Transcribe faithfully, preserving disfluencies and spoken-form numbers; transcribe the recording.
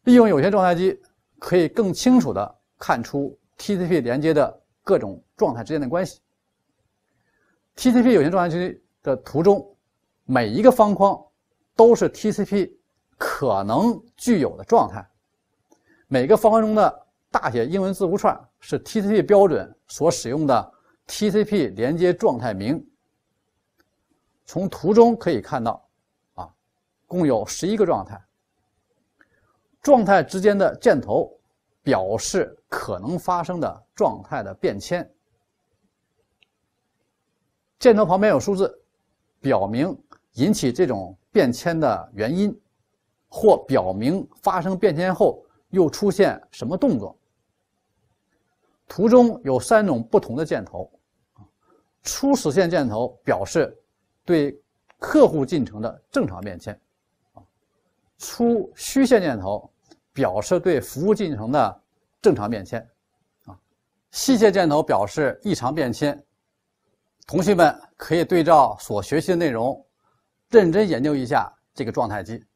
利用有线状态机，可以更清楚地看出 T C P 连接的各种状态之间的关系。T C P 有线状态机的图中，每一个方框都是 T C P 可能具有的状态。每个方框中的大写英文字符串是 T C P 标准所使用的 T C P 连接状态名。从图中可以看到，啊，共有十一个状态。状态之间的箭头表示可能发生的状态的变迁。箭头旁边有数字，表明引起这种变迁的原因，或表明发生变迁后又出现什么动作。图中有三种不同的箭头，初始线箭头表示对客户进程的正常变迁，初虚线箭头表示对服务进程的正常变迁，啊，细线箭头表示异常变迁。同学们可以对照所学习的内容，认真研究一下这个状态机。